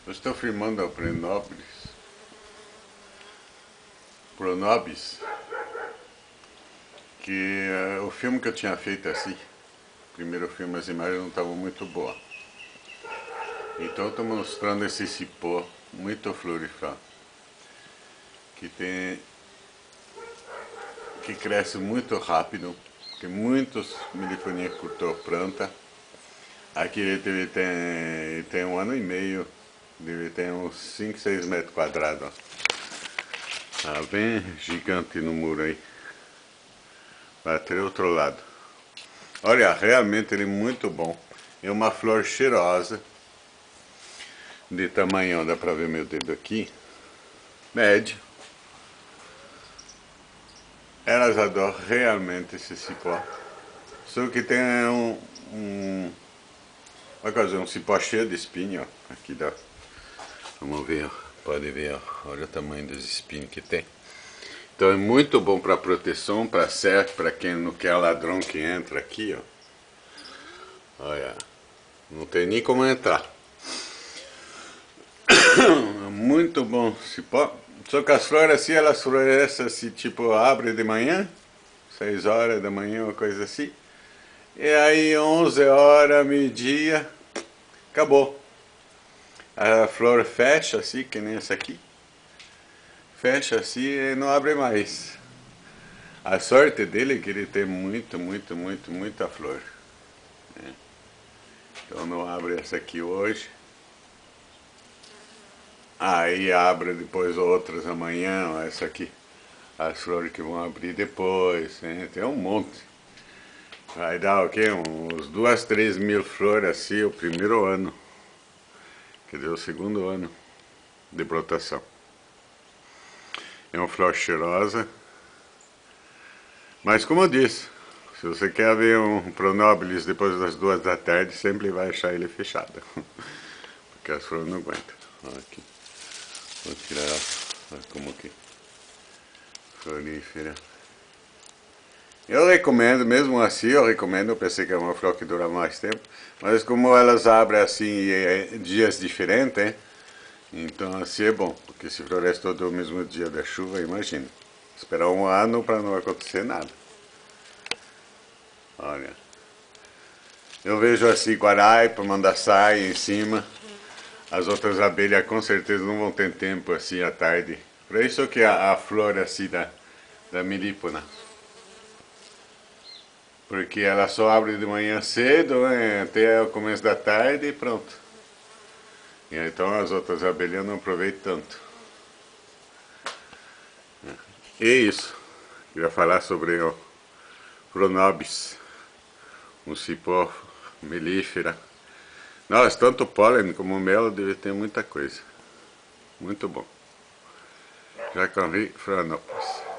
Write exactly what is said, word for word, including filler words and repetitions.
Eu estou filmando a Pronobis, Pronobis, que uh, o filme que eu tinha feito assim, o primeiro filme, as imagens não estavam muito boas. Então eu estou mostrando esse cipó muito florífero, que tem, que cresce muito rápido, tem muitos milifonia curtou planta. Aqui ele deve ter, tem um ano e meio, deve ter uns cinco, seis metros quadrados. Tá bem gigante no muro aí. Vai até o outro lado. Olha, realmente ele é muito bom. É uma flor cheirosa. De tamanho, dá pra ver meu dedo aqui. Médio. Elas adoram realmente esse cipó. Só que tem um... um Vai fazer um cipó cheio de espinho, ó. Aqui dá. Vamos ver, ó. Pode ver, ó. Olha o tamanho dos espinhos que tem. Então é muito bom para proteção, para certo, para quem não quer ladrão que entra aqui, ó. Olha, não tem nem como entrar. Muito bom cipó. Só que as flores assim, elas florescem assim, tipo, abre de manhã, seis horas da manhã, uma coisa assim. E aí onze horas, meio-dia, acabou. A flor fecha assim, que nem essa aqui. Fecha assim e não abre mais. A sorte dele é que ele tem muito, muito, muito, muita flor. Né? Então não abre essa aqui hoje. Aí abre depois outras amanhã, essa aqui. As flores que vão abrir depois, né? Tem um monte. Vai dar o quê? Uns duas, três mil flores assim o primeiro ano. Quer dizer, o segundo ano de brotação. É uma flor cheirosa. Mas como eu disse, se você quer ver um Pronobis depois das duas da tarde, sempre vai achar ele fechado. Porque as flores não aguentam. Olha aqui. Vou tirar, olha como que florífera. Eu recomendo, mesmo assim, eu recomendo, eu pensei que é uma flor que dura mais tempo, mas como elas abrem assim em dias diferentes, hein? Então assim é bom, porque se floresce todo o mesmo dia da chuva, imagina. Esperar um ano para não acontecer nada. Olha. Eu vejo assim Guaraipa, Mandaçaia em cima. As outras abelhas com certeza não vão ter tempo assim à tarde. Por isso que a, a flor assim da, da melípona. Porque ela só abre de manhã cedo, né, até o começo da tarde e pronto. E então as outras abelhas não aproveitam tanto. E é isso. Queria falar sobre o Pronobis. Um cipó melífera. Nossa, tanto pólen como mel deve ter muita coisa. Muito bom. Jacques-Henri Pronobis.